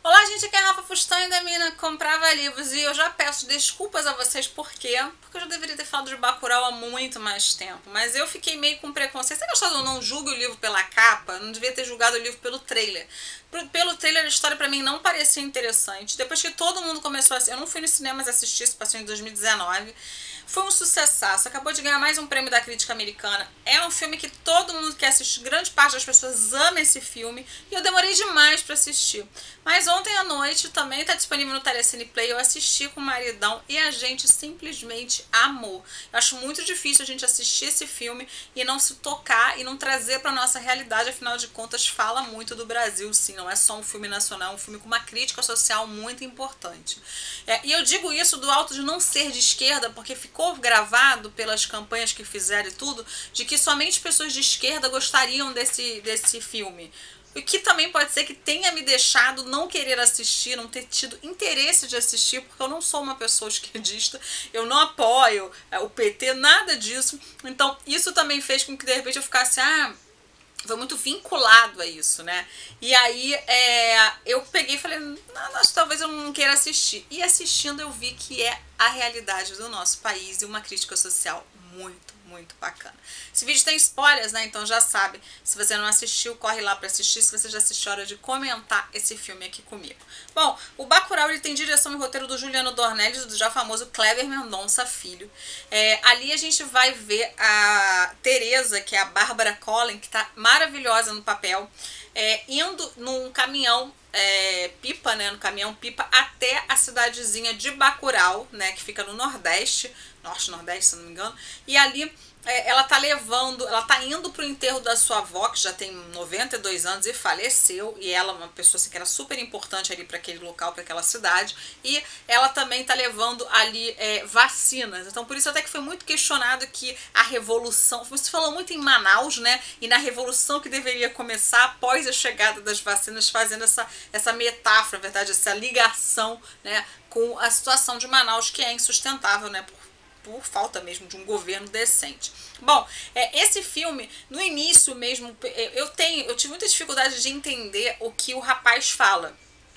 Olá, gente, aqui é a Rafa Fustan da Mina Comprava Livros e eu já peço desculpas a vocês, por quê? Porque eu já deveria ter falado de Bacurau há muito mais tempo, mas eu fiquei meio com preconceito. Você gostou ou não julgue o livro pela capa? Eu não devia ter julgado o livro pelo trailer. Pelo trailer, a história pra mim não parecia interessante. Depois que todo mundo começou a assistir, eu não fui no cinema assistir, isso passou em 2019. Foi um sucessaço, acabou de ganhar mais um prêmio da crítica americana. É um filme que todo mundo quer assistir, grande parte das pessoas ama esse filme e eu demorei demais para assistir. Mas ontem à noite também está disponível no Telecine Play, eu assisti com o maridão e a gente simplesmente amou. Eu acho muito difícil a gente assistir esse filme e não se tocar e não trazer para nossa realidade, afinal de contas fala muito do Brasil, sim, não é só um filme nacional, é um filme com uma crítica social muito importante. E eu digo isso do alto de não ser de esquerda, porque ficou gravado pelas campanhas que fizeram e tudo, de que somente pessoas de esquerda gostariam desse filme. O que também pode ser que tenha me deixado não querer assistir, não ter tido interesse de assistir, porque eu não sou uma pessoa esquerdista, eu não apoio o PT, nada disso. Então isso também fez com que de repente eu ficasse, foi muito vinculado a isso, né? E aí eu peguei e falei, não, talvez eu não queira assistir. E assistindo eu vi que é a realidade do nosso país e uma crítica social muito bacana. Esse vídeo tem spoilers, né? Então já sabe. Se você não assistiu, corre lá para assistir. Se você já assistiu, é hora de comentar esse filme aqui comigo. Bom, o Bacurau ele tem direção e roteiro do Juliano Dornelles, do já famoso Kleber Mendonça Filho. Ali a gente vai ver a Teresa, que é a Bárbara Collin, que tá maravilhosa no papel, indo num caminhão pipa, né, no caminhão pipa até a cidadezinha de Bacurau, né, que fica no Nordeste, Norte-Nordeste, se não me engano, e ali ela tá indo pro enterro da sua avó, que já tem 92 anos e faleceu, e ela é uma pessoa assim, que era super importante ali para aquele local, para aquela cidade, e ela também tá levando ali vacinas. Então por isso até que foi muito questionado que a revolução, você falou muito em Manaus, né, e na revolução que deveria começar após a chegada das vacinas, fazendo essa metáfora, na verdade, essa ligação, né, com a situação de Manaus, que é insustentável, né, por falta mesmo de um governo decente. Bom, esse filme, no início mesmo, eu tive muita dificuldade de entender o que o rapaz fala.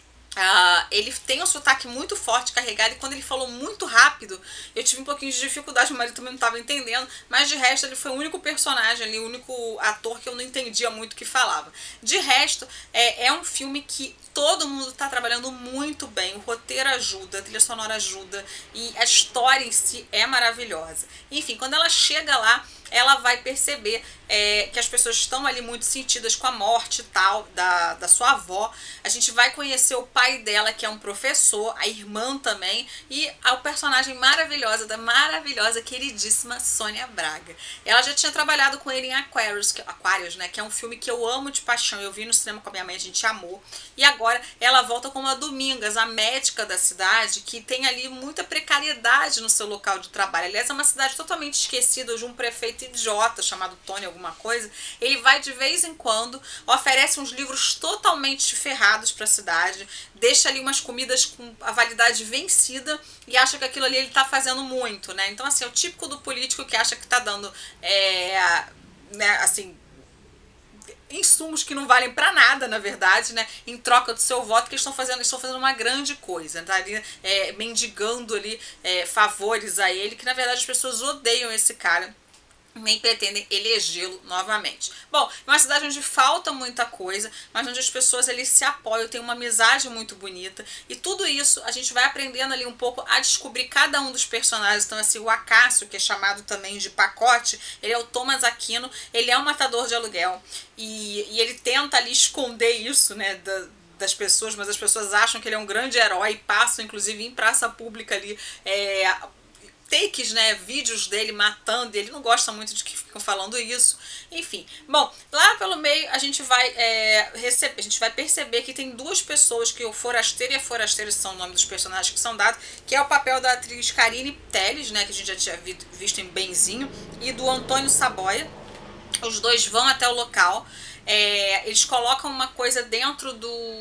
Ele tem um sotaque muito forte, carregado, e quando ele falou muito rápido, eu tive um pouquinho de dificuldade, o marido também não estava entendendo, mas de resto ele foi o único personagem ali, o único ator que eu não entendia muito o que falava. De resto, é um filme que todo mundo está trabalhando muito bem, o roteiro ajuda, a trilha sonora ajuda, e a história em si é maravilhosa. Enfim, quando ela chega lá, ela vai perceber que as pessoas estão ali muito sentidas com a morte e tal da sua avó. A gente vai conhecer o pai dela, que é um professor, a irmã também, e a personagem maravilhosa, queridíssima Sônia Braga. Ela já tinha trabalhado com ele em Aquarius, né, que é um filme que eu amo de paixão. Eu vi no cinema com a minha mãe, a gente amou. E agora ela volta como a Domingas, a médica da cidade, que tem ali muita precariedade no seu local de trabalho. Aliás, é uma cidade totalmente esquecida de um prefeito idiota chamado Tony alguma coisa. Ele vai de vez em quando, oferece uns livros totalmente ferrados para a cidade, deixa ali umas comidas com a validade vencida e acha que aquilo ali ele tá fazendo muito, né? Então, assim, é o típico do político que acha que tá dando, né, assim, insumos que não valem para nada, na verdade, né, em troca do seu voto, que eles estão fazendo uma grande coisa, tá ali mendigando ali favores a ele, que na verdade as pessoas odeiam esse cara, nem pretendem elegê-lo novamente. Bom, é uma cidade onde falta muita coisa, mas onde as pessoas ali se apoiam, tem uma amizade muito bonita, e tudo isso a gente vai aprendendo ali um pouco a descobrir cada um dos personagens. Então, assim, o Acácio, que é chamado também de Pacote, ele é o Thomas Aquino, ele é um matador de aluguel, e ele tenta ali esconder isso, né, das pessoas, mas as pessoas acham que ele é um grande herói, passam inclusive em praça pública ali takes, né, vídeos dele matando, e ele não gosta muito de que ficam falando isso. Enfim, bom, lá pelo meio a gente vai perceber que tem duas pessoas, que o Forasteiro e a Forasteira são o nome dos personagens que são dados, que é o papel da atriz Karine Telles, né, que a gente já tinha visto em Benzinho, e do Antônio Saboia. Os dois vão até o local, eles colocam uma coisa dentro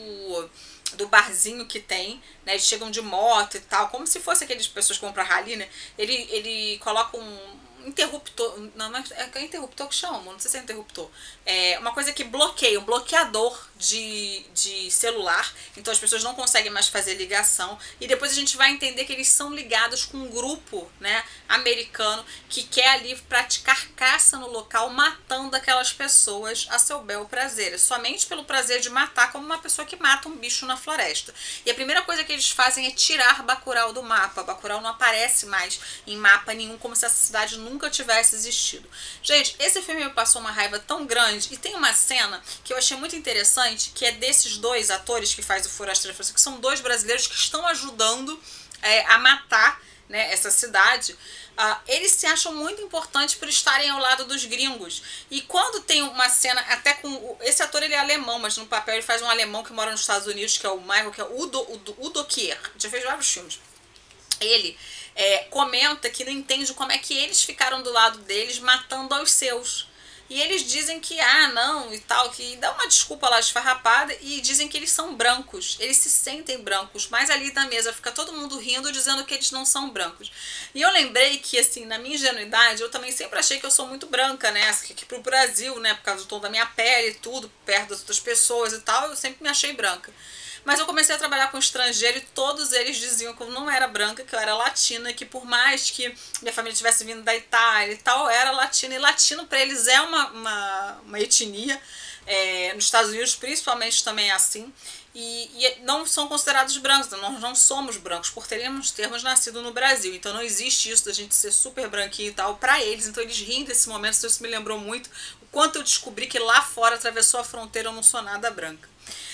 do barzinho que tem, né, eles chegam de moto e tal, como se fosse aquelas pessoas que vão pra rally, né, ele coloca interruptor, não é interruptor que chama, não sei se é interruptor, é uma coisa que bloqueia, um bloqueador de celular, então as pessoas não conseguem mais fazer ligação, e depois a gente vai entender que eles são ligados com um grupo, né, americano que quer ali praticar caça no local, matando aquelas pessoas a seu bel prazer, somente pelo prazer de matar, como uma pessoa que mata um bicho na floresta. E a primeira coisa que eles fazem é tirar Bacurau do mapa. Bacurau não aparece mais em mapa nenhum, como se essa cidade nunca tivesse existido. Gente, esse filme me passou uma raiva tão grande, e tem uma cena que eu achei muito interessante, que é desses dois atores que faz o Forasteiro, que são dois brasileiros que estão ajudando a matar, né, essa cidade. Eles se acham muito importantes por estarem ao lado dos gringos. E quando tem uma cena, até com... Esse ator ele é alemão, mas no papel ele faz um alemão que mora nos Estados Unidos, que é o Michael, que é o Udo Kier. Já fez vários filmes. Ele comenta que não entende como é que eles ficaram do lado deles matando aos seus. E eles dizem que, não, e tal, que dá uma desculpa lá esfarrapada, e dizem que eles são brancos, eles se sentem brancos, mas ali na mesa fica todo mundo rindo, dizendo que eles não são brancos. E eu lembrei que, assim, na minha ingenuidade, eu também sempre achei que eu sou muito branca, né, aqui pro Brasil, né, por causa do tom da minha pele e tudo, perto das outras pessoas e tal, eu sempre me achei branca. Mas eu comecei a trabalhar com estrangeiro e todos eles diziam que eu não era branca, que eu era latina, que por mais que minha família tivesse vindo da Itália e tal, eu era latina. E latino para eles é uma etnia, nos Estados Unidos principalmente também é assim. E não são considerados brancos, nós não somos brancos por termos nascido no Brasil. Então não existe isso da gente ser super branquinho e tal para eles. Então eles riem desse momento, isso me lembrou muito o quanto eu descobri que lá fora, atravessou a fronteira, eu não sou nada branca.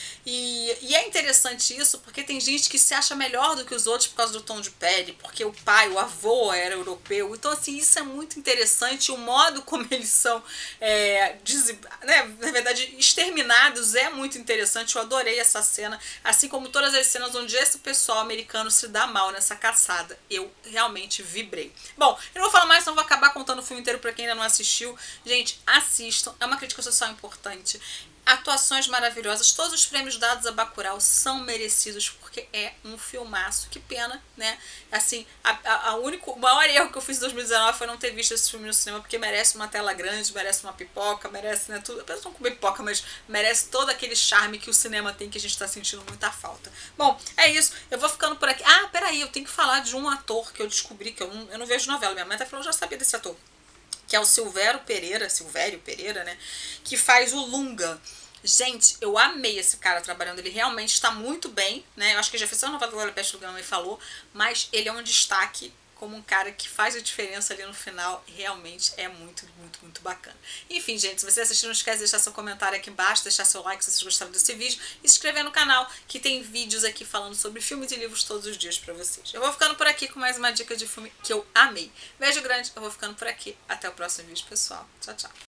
E é interessante isso porque tem gente que se acha melhor do que os outros por causa do tom de pele, porque o pai, o avô era europeu. Então, assim, isso é muito interessante. O modo como eles são, né, na verdade, exterminados é muito interessante. Eu adorei essa cena, assim como todas as cenas onde esse pessoal americano se dá mal nessa caçada. Eu realmente vibrei. Bom, eu não vou falar mais, senão vou acabar contando o filme inteiro pra quem ainda não assistiu. Gente, assistam. É uma crítica social importante. Atuações maravilhosas, todos os prêmios dados a Bacurau são merecidos porque é um filmaço. Que pena, né? Assim, o maior erro que eu fiz em 2019 foi não ter visto esse filme no cinema, porque merece uma tela grande, merece uma pipoca, merece, né, tudo. Apenas não comer pipoca, mas merece todo aquele charme que o cinema tem, que a gente tá sentindo muita falta. Bom, é isso. Eu vou ficando por aqui. Peraí, eu tenho que falar de um ator que eu descobri, que eu não vejo novela. Minha mãe até falou, eu já sabia desse ator, que é o Silvério Pereira, né, que faz o Lunga. Gente, eu amei esse cara trabalhando, ele realmente está muito bem, né, eu acho que já fez uma novela do Glória Peste do Gama e falou, mas ele é um destaque como um cara que faz a diferença ali no final, realmente é muito, muito, muito bacana. Enfim, gente, se você assistiu, não esquece de deixar seu comentário aqui embaixo, deixar seu like se vocês gostaram desse vídeo e se inscrever no canal, que tem vídeos aqui falando sobre filmes e livros todos os dias pra vocês. Eu vou ficando por aqui com mais uma dica de filme que eu amei. Beijo grande, eu vou ficando por aqui. Até o próximo vídeo, pessoal. Tchau, tchau.